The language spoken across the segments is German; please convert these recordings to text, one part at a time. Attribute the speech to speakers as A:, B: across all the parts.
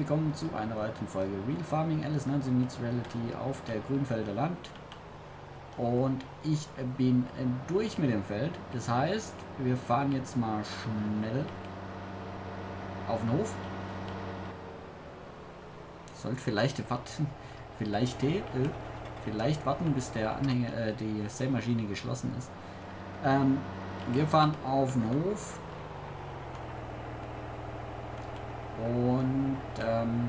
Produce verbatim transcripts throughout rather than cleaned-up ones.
A: willkommen zu einer weiteren Folge Real Farming Alice neunzehn Meets Reality auf der Grünfelder Land. Und ich bin durch mit dem Feld. Das heißt, wir fahren jetzt mal schnell auf den Hof. Sollte vielleicht warten, vielleicht, äh, vielleicht warten, bis der Anhänger, äh, die Sämaschine geschlossen ist. Ähm, wir fahren auf den Hof. Und ähm,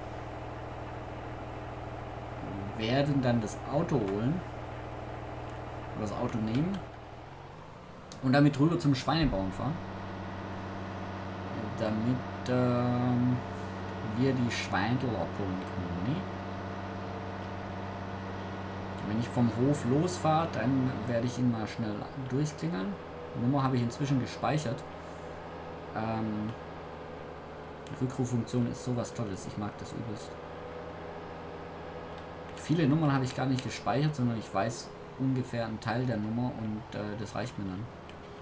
A: werden dann das Auto holen, oder das Auto nehmen und damit rüber zum Schweinebauen fahren, damit ähm, wir die Schweindel abholen können. Nee? Wenn ich vom Hof losfahre, dann werde ich ihn mal schnell durchklingeln. Die Nummer habe ich inzwischen gespeichert. Ähm, Die Rückruffunktion ist sowas Tolles. Ich mag das übelst. Viele Nummern habe ich gar nicht gespeichert, sondern ich weiß ungefähr einen Teil der Nummer und äh, das reicht mir dann.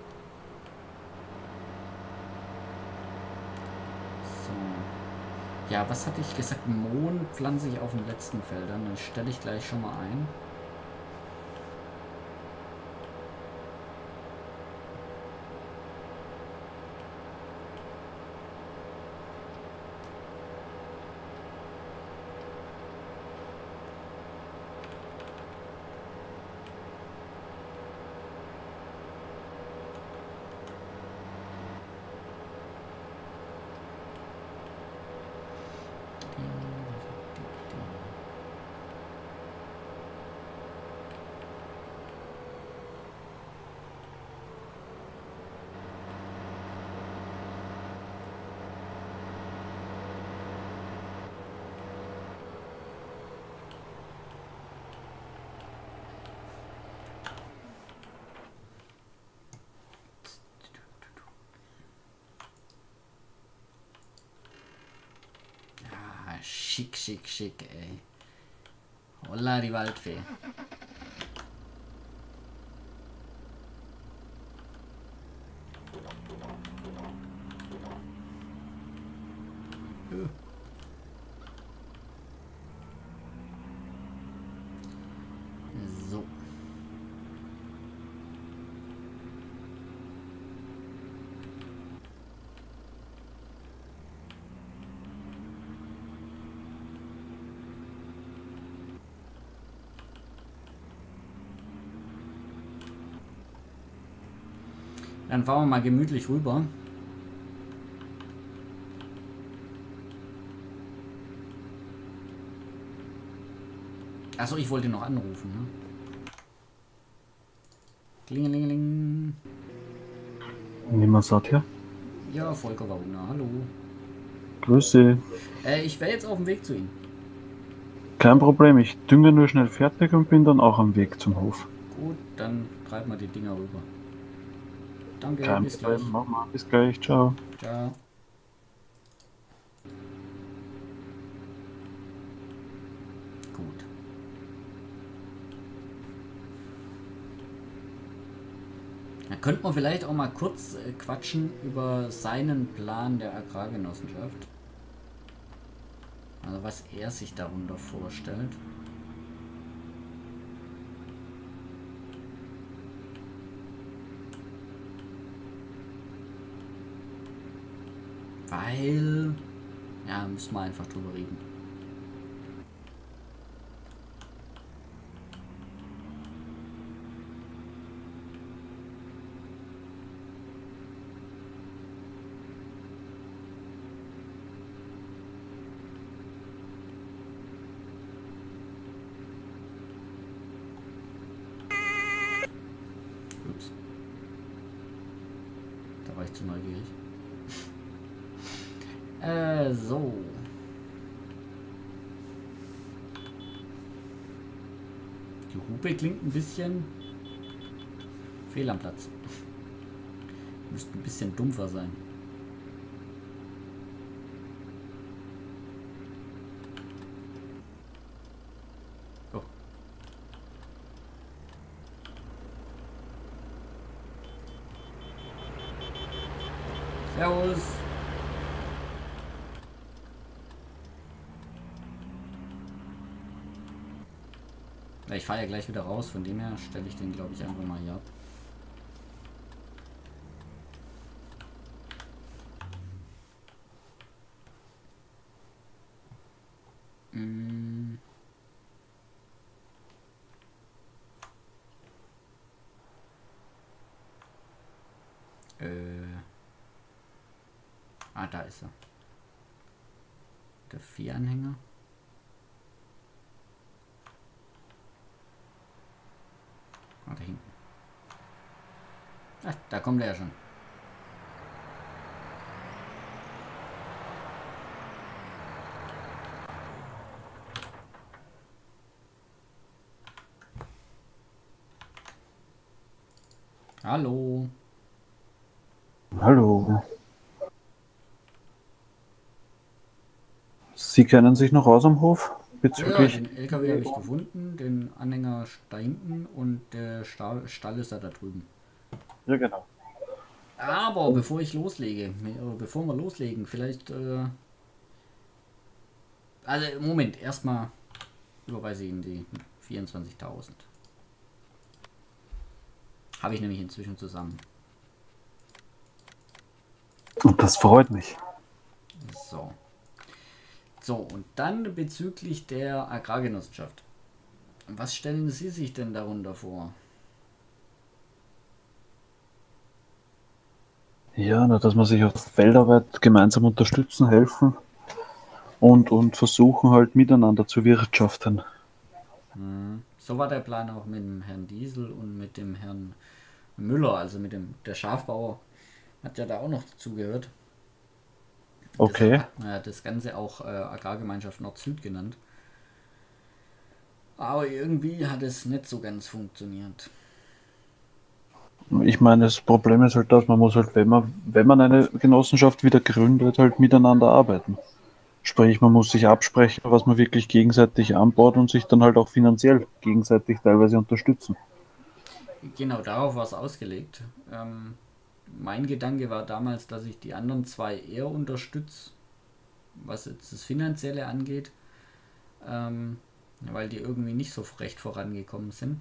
A: So. Ja, was hatte ich gesagt? Mohn pflanze ich auf den letzten Feldern. Dann stelle ich gleich schon mal ein. Schick, schick, schick, ey. Holla, die Waldfee. Uh. So. Dann fahren wir mal gemütlich rüber. Achso, ich wollte noch anrufen. Ne? Klingelingeling.
B: Niemand sagt ja.
A: Ja, Volker Wagner, hallo.
B: Grüße.
A: Äh, ich wäre jetzt auf dem Weg zu Ihnen.
B: Kein Problem, ich dünge nur schnell fertig und bin dann auch am Weg zum Hof.
A: Gut, dann treiben wir die Dinger rüber. Danke,
B: Kein
A: bis
B: Problem,
A: gleich.
B: mach mal, bis gleich, ciao.
A: Ciao. Gut. Da könnte man vielleicht auch mal kurz äh, quatschen über seinen Plan der Agrargenossenschaft. Also was er sich darunter vorstellt. Weil... Ja, müssen wir einfach drüber reden. Ups. Da war ich zu neugierig. Äh, so. Die Hupe klingt ein bisschen fehl am Platz. Müsste ein bisschen dumpfer sein. Oh. Servus. Ich fahre ja gleich wieder raus, von dem her stelle ich den, glaube ich, einfach mal hier ab. Mm. Äh. Ah, da ist er. Der Vieranhänger. Ah, da hinten. Ach, da kommt er ja schon. Hallo.
B: Hallo. Sie kennen sich noch aus am Hof
A: Ja,
B: bezüglich.
A: den L K W habe ich gefunden, den Anhänger da hinten und der Stall, Stall ist da, da drüben.
B: Ja, genau.
A: Aber bevor ich loslege, oder bevor wir loslegen, vielleicht, äh, also Moment, erstmal überweise ich Ihnen die vierundzwanzigtausend. Habe ich nämlich inzwischen zusammen.
B: Und das freut mich.
A: So. So, und dann bezüglich der Agrargenossenschaft. Was stellen Sie sich denn darunter vor?
B: Ja, na, dass man sich auf Feldarbeit gemeinsam unterstützen, helfen und, und versuchen halt miteinander zu wirtschaften.
A: Hm. So war der Plan auch mit dem Herrn Diesel und mit dem Herrn Müller, also mit dem der Schafbauer, hat ja da auch noch dazugehört. Deshalb
B: Okay.
A: hat man ja das Ganze auch äh, Agrargemeinschaft Nord-Süd genannt. Aber irgendwie hat es nicht so ganz funktioniert.
B: Ich meine, das Problem ist halt, dass man muss halt, wenn man, wenn man eine Genossenschaft wieder gründet, halt miteinander arbeiten. Sprich, man muss sich absprechen, was man wirklich gegenseitig anbaut und sich dann halt auch finanziell gegenseitig teilweise unterstützen.
A: Genau darauf war es ausgelegt. Ähm, mein Gedanke war damals, dass ich die anderen zwei eher unterstütze, was jetzt das Finanzielle angeht, ähm, weil die irgendwie nicht so recht vorangekommen sind.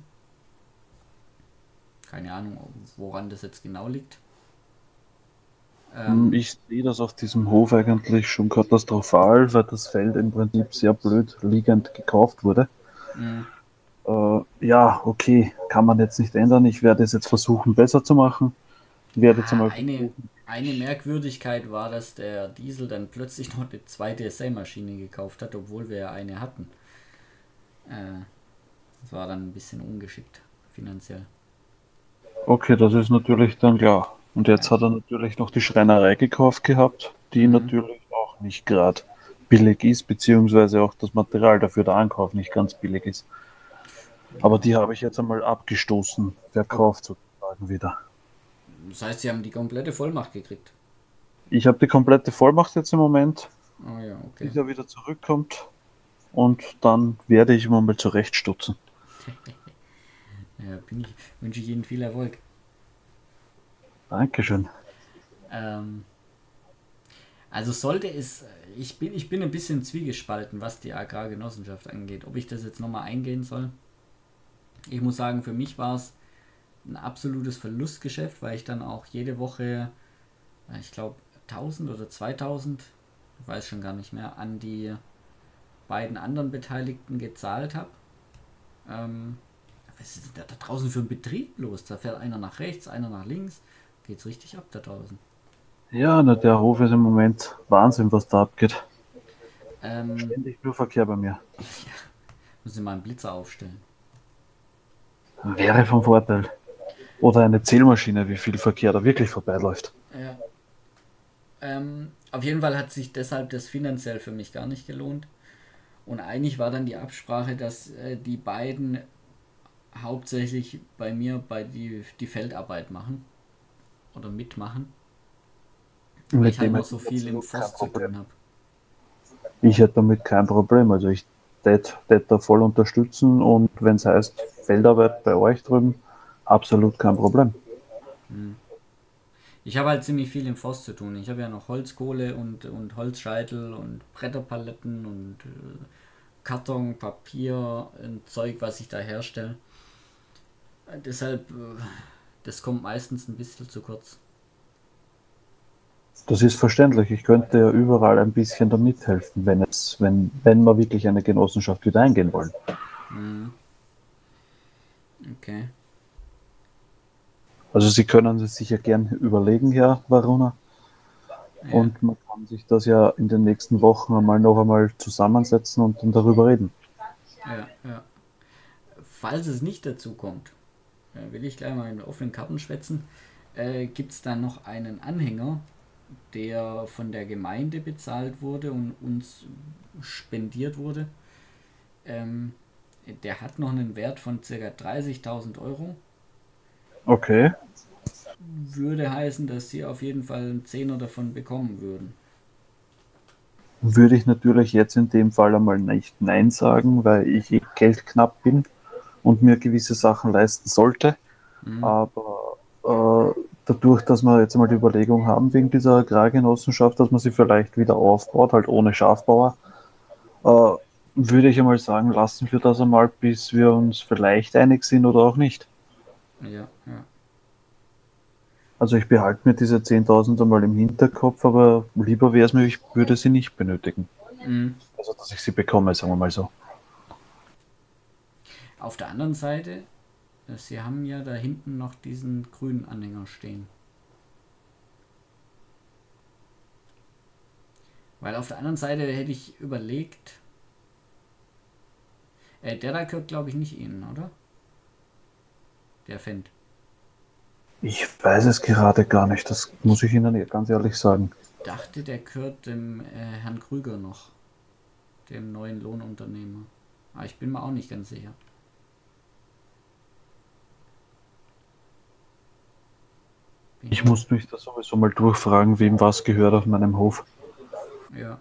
A: Keine Ahnung, woran das jetzt genau liegt.
B: Hm,
A: Ähm,
B: Ich sehe das auf diesem Hof eigentlich schon katastrophal, weil das Feld im Prinzip sehr blöd liegend gekauft wurde.
A: mh,
B: Äh, ja, okay, kann man jetzt nicht ändern. Ich werde es jetzt versuchen, besser zu machen. Werde jetzt
A: ah,
B: einmal
A: eine,
B: versuchen.
A: eine Merkwürdigkeit war, dass der Diesel dann plötzlich noch eine zweite Sämaschine gekauft hat, obwohl wir ja eine hatten. Äh, das war dann ein bisschen ungeschickt finanziell.
B: Okay, das ist natürlich dann klar. Und
A: Ja.
B: jetzt hat er natürlich noch die Schreinerei gekauft gehabt, die
A: Mhm.
B: natürlich auch nicht gerade billig ist, beziehungsweise auch das Material dafür, der Ankauf nicht ganz billig ist. Aber die habe ich jetzt einmal abgestoßen,
A: Oh,
B: verkauft sozusagen wieder.
A: das heißt, sie haben die komplette Vollmacht gekriegt.
B: Ich habe die komplette Vollmacht jetzt im Moment,
A: Oh ja, okay.
B: bis er wieder zurückkommt. Und dann werde ich ihn mal zurechtstutzen.
A: Ja, bin ich, wünsche ich Ihnen viel Erfolg.
B: Dankeschön.
A: Ähm, also sollte es, ich bin, ich bin ein bisschen zwiegespalten, was die Agrargenossenschaft angeht, ob ich das jetzt nochmal eingehen soll. Ich muss sagen, für mich war es ein absolutes Verlustgeschäft, weil ich dann auch jede Woche, ich glaube, tausend oder zweitausend, ich weiß schon gar nicht mehr, an die beiden anderen Beteiligten gezahlt habe. Ähm, was ist denn da, da draußen für ein Betrieb los? Da fährt einer nach rechts, einer nach links. Geht's richtig ab da draußen.
B: Ja, na, der Hof ist im Moment Wahnsinn, was da abgeht.
A: Ähm,
B: Ständig nur Verkehr bei mir.
A: müssen wir mal einen Blitzer aufstellen.
B: Wäre vom Vorteil. Oder eine Zählmaschine, wie viel Verkehr da wirklich vorbeiläuft.
A: Ja. Ähm, auf jeden Fall hat sich deshalb das finanziell für mich gar nicht gelohnt. Und eigentlich war dann die Absprache, dass äh, die beiden hauptsächlich bei mir bei die, die Feldarbeit machen oder mitmachen, weil ich
B: Mit
A: halt
B: dem
A: noch
B: hätte
A: so
B: ich
A: viel im
B: absolut kein
A: Forst zu
B: Problem.
A: tun habe.
B: Ich hätte damit kein Problem. Also ich hätte da voll unterstützen und wenn es heißt Feldarbeit bei euch drüben, absolut kein Problem.
A: Hm. Ich habe halt ziemlich viel im Forst zu tun. Ich habe ja noch Holzkohle und, und Holzscheitel und Bretterpaletten und äh, Karton, Papier, ein Zeug, was ich da herstelle. Äh, deshalb, äh, das kommt meistens ein bisschen zu kurz.
B: Das ist verständlich. Ich könnte ja überall ein bisschen da mithelfen, wenn es, wenn, wenn wir wirklich eine Genossenschaft wieder eingehen wollen.
A: Mhm. Okay.
B: Also Sie können es sich ja gern überlegen, Herr Varuna.
A: Ja,
B: Und man kann sich das ja in den nächsten Wochen einmal noch einmal zusammensetzen und dann darüber reden.
A: ja, ja. Falls es nicht dazu kommt, äh, will ich gleich mal in offenen Karten schwätzen, äh, gibt es dann noch einen Anhänger, der von der Gemeinde bezahlt wurde und uns spendiert wurde. Ähm, Der hat noch einen Wert von ca. dreißigtausend Euro.
B: Okay.
A: Würde heißen, dass sie auf jeden Fall einen Zehner davon bekommen würden.
B: Würde ich natürlich jetzt in dem Fall einmal nicht Nein sagen, weil ich eh geldknapp bin und mir gewisse Sachen leisten sollte.
A: Mhm.
B: Aber äh, dadurch, dass wir jetzt einmal die Überlegung haben, wegen dieser Agrargenossenschaft, dass man sie vielleicht wieder aufbaut, halt ohne Schafbauer, äh, würde ich einmal sagen, lassen wir das einmal, bis wir uns vielleicht einig sind oder auch nicht.
A: Ja, ja.
B: Also ich behalte mir diese zehntausend einmal im Hinterkopf, aber lieber wäre es mir, ich würde sie nicht benötigen.
A: Mhm.
B: Also dass ich sie bekomme, sagen wir mal so.
A: Auf der anderen Seite, äh, sie haben ja da hinten noch diesen grünen Anhänger stehen. Weil auf der anderen Seite hätte ich überlegt, äh, der da gehört glaube ich nicht Ihnen, oder? Der Fendt.
B: Ich weiß es gerade gar nicht, das muss ich Ihnen ganz ehrlich sagen.
A: Dachte, der gehört dem äh, Herrn Krüger noch, dem neuen Lohnunternehmer. Aber ich bin mir auch nicht ganz sicher. Bin
B: Ich muss mich da sowieso mal durchfragen, wem was gehört auf meinem Hof.
A: Ja.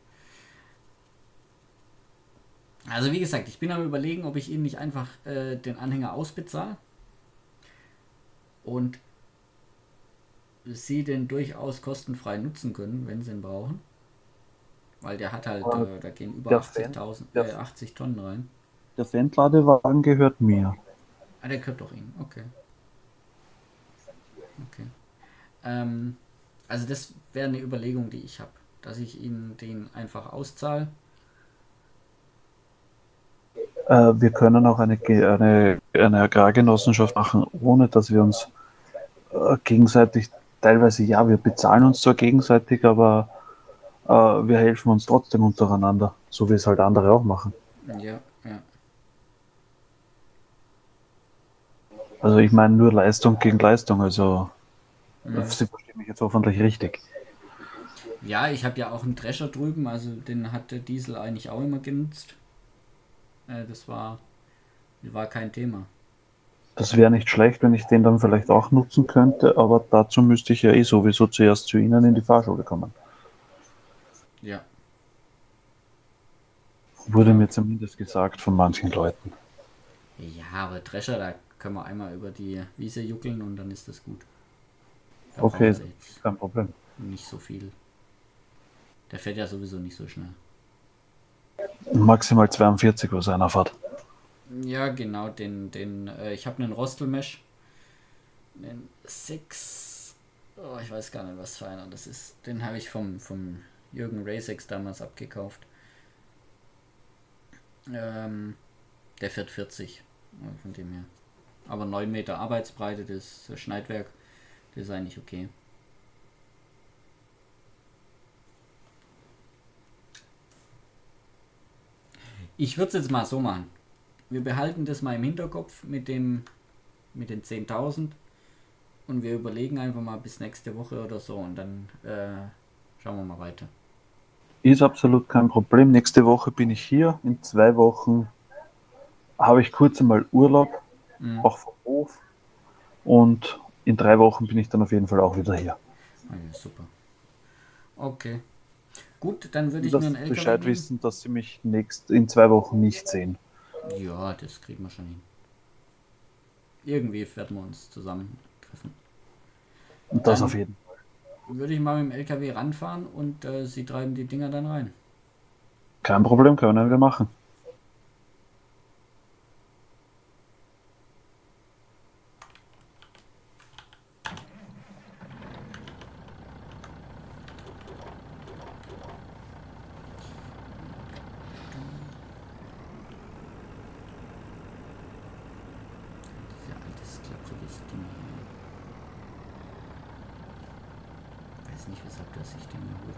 A: Also wie gesagt, ich bin am überlegen, ob ich Ihnen nicht einfach äh, den Anhänger ausbezahle und Sie den durchaus kostenfrei nutzen können, wenn Sie ihn brauchen. Weil der hat halt,
B: Aber
A: äh, da gehen über
B: der Fan,
A: achtzigtausend,
B: der,
A: äh, achtzig Tonnen rein.
B: der Fendladewagen gehört mir.
A: Ah, der gehört doch Ihnen. Okay. Okay. Ähm, also das wäre eine Überlegung, die ich habe. Dass ich Ihnen den einfach auszahle.
B: Äh, wir können auch eine, eine, eine Agrargenossenschaft machen, ohne dass wir uns äh, gegenseitig, teilweise ja, wir bezahlen uns zwar gegenseitig, aber äh, wir helfen uns trotzdem untereinander, so wie es halt andere auch machen.
A: Ja, ja.
B: Also ich meine nur Leistung gegen Leistung, also
A: Mhm.
B: Sie verstehen mich jetzt hoffentlich richtig.
A: Ja, ich habe ja auch einen Drescher drüben, also den hat der Diesel eigentlich auch immer genutzt. Äh, das war, war kein Thema.
B: Das wäre nicht schlecht, wenn ich den dann vielleicht auch nutzen könnte, aber dazu müsste ich ja eh sowieso zuerst zu Ihnen in die Fahrschule kommen.
A: Ja,
B: Wurde
A: ja,
B: mir
A: okay.
B: zumindest gesagt von manchen Leuten.
A: Ja, aber Drescher, da können wir einmal über die Wiese juckeln und dann ist das gut. Da brauchen
B: Okay,
A: sie jetzt
B: kein Problem.
A: nicht so viel. Der fährt ja sowieso nicht so schnell.
B: Maximal zweiundvierzig bei seiner Fahrt.
A: Ja, genau, den, den, äh, ich habe einen Rostelmesh, einen sechs, oh, ich weiß gar nicht, was für einer das ist. Den habe ich vom, vom Jürgen Racex damals abgekauft. Ähm, der fährt vierzig, äh, von dem her. Aber neun Meter Arbeitsbreite, das Schneidwerk, das ist eigentlich okay. Ich würde es jetzt mal so machen. Wir behalten das mal im Hinterkopf mit dem mit den zehntausend und wir überlegen einfach mal bis nächste Woche oder so und dann äh, schauen wir mal weiter.
B: Ist absolut kein Problem. Nächste Woche bin ich hier. In zwei Wochen habe ich kurz einmal Urlaub,
A: Mhm.
B: auch vom Hof. Und in drei Wochen bin ich dann auf jeden Fall auch wieder hier.
A: Ah ja, super. Okay. Gut, dann würde ich mir
B: Dass
A: einen
B: Sie
A: L K W
B: Bescheid
A: nehmen.
B: wissen, dass Sie mich nächst, in zwei Wochen nicht sehen.
A: Ja, das kriegen wir schon hin. Irgendwie werden wir uns zusammen treffen.
B: Und das auf
A: Dann
B: jeden Fall.
A: würde ich mal mit dem L K W ranfahren und äh, sie treiben die Dinger dann rein.
B: Kein Problem, können wir machen.
A: weiß nicht, weshalb das sich den erholt.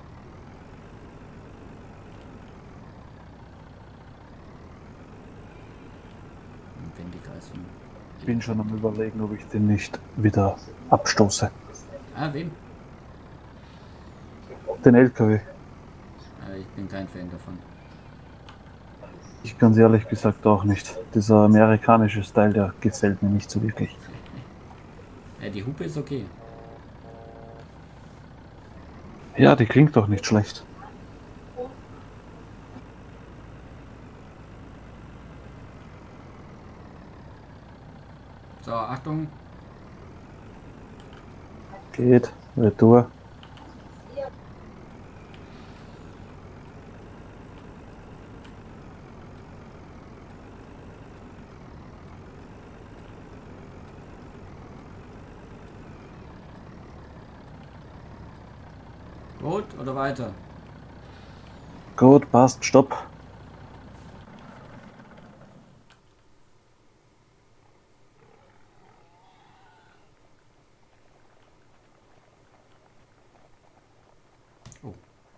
A: Wendiger ist ein
B: Ich bin schon am Überlegen, ob ich den nicht wieder abstoße.
A: Ah, wen?
B: Den L K W.
A: Äh, ich bin kein Fan davon.
B: Ich ganz ehrlich gesagt auch nicht. Dieser amerikanische Style, der gefällt mir nicht so wirklich.
A: Ja, die Hupe ist okay.
B: Ja, die klingt doch nicht schlecht.
A: So, Achtung.
B: Geht, Retour.
A: Gut oder weiter?
B: Gut, passt, stopp.
A: Oh.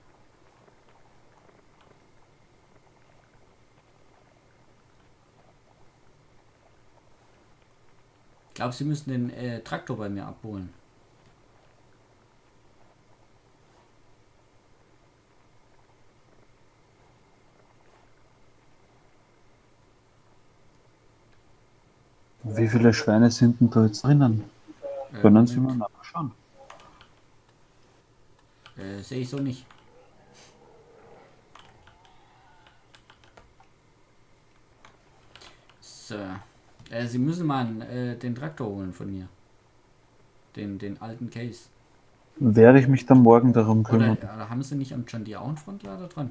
A: Ich glaube, Sie müssen den äh, Traktor bei mir abholen.
B: Wie viele Schweine sind denn da jetzt drinnen?
A: Äh,
B: Können Sie mal
A: Moment.
B: nachschauen?
A: Äh, sehe ich so nicht. So. Äh, Sie müssen mal äh, den Traktor holen von mir. Den, den alten Case.
B: Werde ich mich dann morgen darum
A: Oder,
B: kümmern.
A: oder haben Sie nicht am John Deere auch einen Frontlader dran?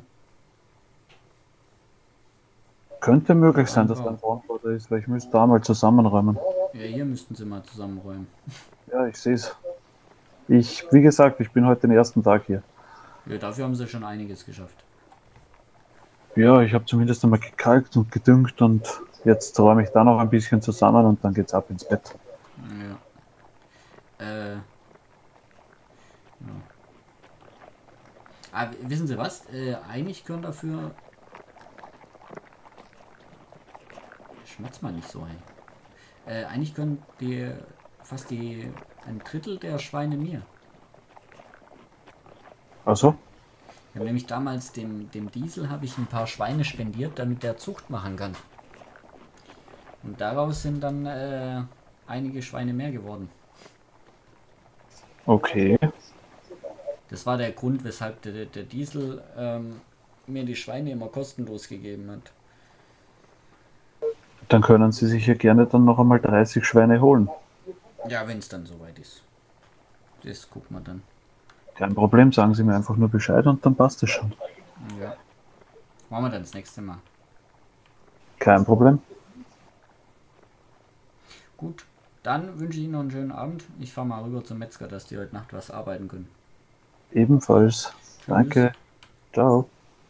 B: Könnte möglich sein, dass
A: Einbau.
B: ein Frontlader ist, weil ich müsste da mal zusammenräumen.
A: Ja, hier müssten Sie mal zusammenräumen.
B: Ja, ich sehe es. Ich, wie gesagt, ich bin heute den ersten Tag hier.
A: Ja, dafür haben Sie schon einiges geschafft.
B: Ja, ich habe zumindest einmal gekalkt und gedüngt und jetzt räume ich da noch ein bisschen zusammen und dann geht's ab ins Bett.
A: Ja. Äh. Ja. Ah, wissen Sie was? Äh, eigentlich können dafür. Schmatz mal nicht so, hey. Äh, eigentlich können die fast die ein Drittel der Schweine mir.
B: Also,
A: Ich habe nämlich damals dem, dem Diesel habe ich ein paar Schweine spendiert, damit der Zucht machen kann. Und daraus sind dann äh, einige Schweine mehr geworden.
B: okay.
A: Das war der Grund, weshalb der, der Diesel ähm, mir die Schweine immer kostenlos gegeben hat.
B: Dann können Sie sich ja gerne dann noch einmal dreißig Schweine holen.
A: Ja, wenn es dann soweit ist. Das gucken wir dann.
B: Kein Problem, sagen Sie mir einfach nur Bescheid und dann passt es schon.
A: Ja. Machen wir dann das nächste Mal.
B: Kein Problem.
A: Gut, dann wünsche ich Ihnen noch einen schönen Abend. Ich fahre mal rüber zum Metzger, dass die heute Nacht was arbeiten können.
B: Ebenfalls.
A: Tschüss.
B: Danke. Ciao.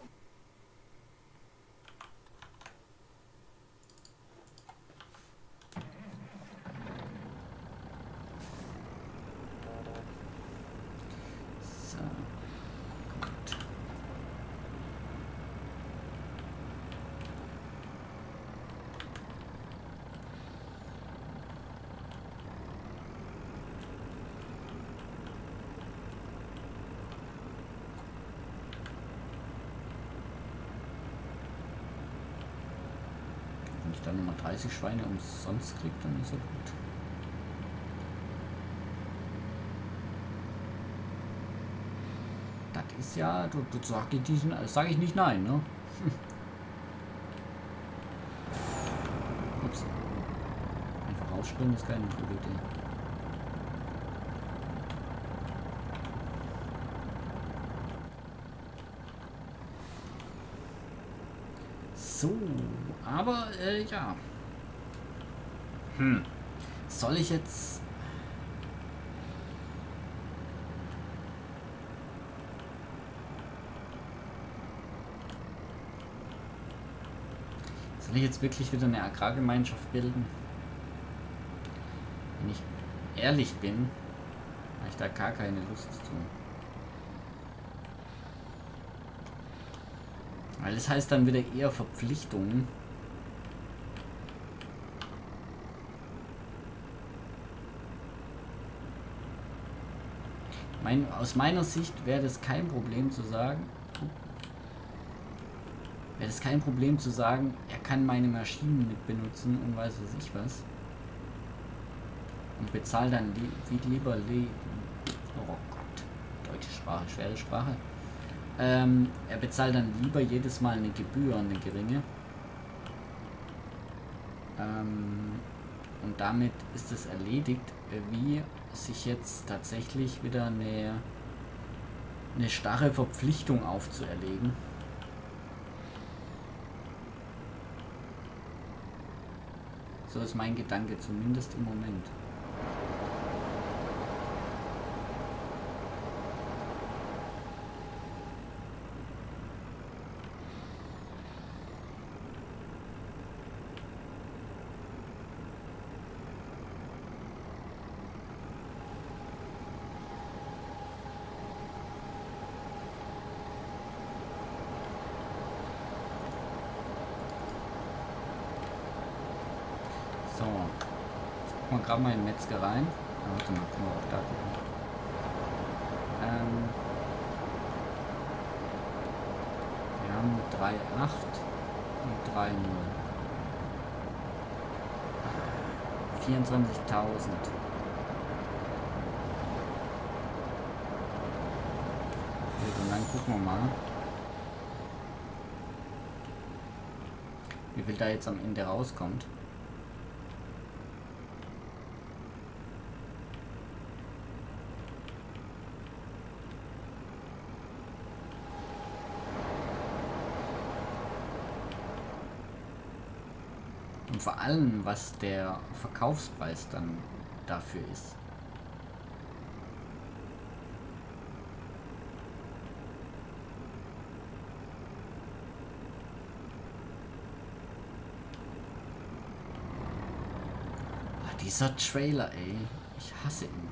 A: So, gut. Wenn ich dann nochmal dreißig Schweine umsonst kriege, dann ist ja gut. Das ist ja, du, du sag ich, nicht, sag ich nicht nein, ne? Ups. Einfach rausspringen ist keine gute Idee. So, aber äh, ja. Hm. Soll ich jetzt... Soll ich jetzt wirklich wieder eine Agrargemeinschaft bilden? Wenn ich ehrlich bin, habe ich da gar keine Lust zu. Weil das heißt dann wieder eher Verpflichtungen. Mein, aus meiner Sicht wäre das kein Problem zu sagen, wäre das kein Problem zu sagen, er kann meine Maschinen mit benutzen und weiß was ich was. Und bezahlt dann li wie lieber li oh Gott, deutsche Sprache, schwere Sprache. Ähm, er bezahlt dann lieber jedes Mal eine Gebühr, eine geringe. Ähm, und damit ist es erledigt, wie sich jetzt tatsächlich wieder eine, eine starre Verpflichtung aufzuerlegen. So ist mein Gedanke, zumindest im Moment. So, jetzt gucken wir gerade mal in Metzger rein. Ah, warte mal, können wir auch da gucken. Ähm, wir haben drei Komma acht und drei Komma null. vierundzwanzigtausend. Und dann gucken wir mal, wie viel da jetzt am Ende rauskommt. Und vor allem, was der Verkaufspreis dann dafür ist. Ah, dieser Trailer, ey. Ich hasse ihn.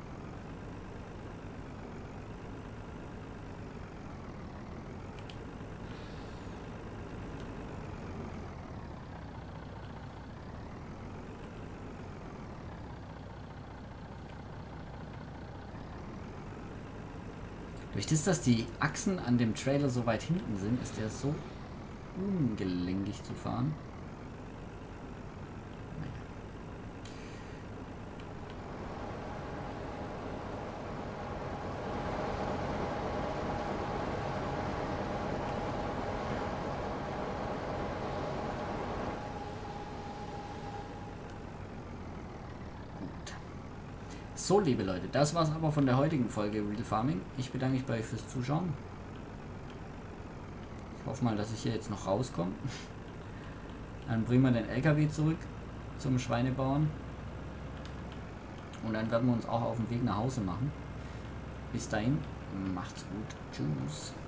A: Durch das, dass die Achsen an dem Trailer so weit hinten sind, ist der so ungelenkig zu fahren. So, liebe Leute, das war's aber von der heutigen Folge Real Farming. Ich bedanke mich bei euch fürs Zuschauen. Ich hoffe mal, dass ich hier jetzt noch rauskomme. Dann bringen wir den L K W zurück zum Schweinebauern. Und dann werden wir uns auch auf den Weg nach Hause machen. Bis dahin, macht's gut. Tschüss.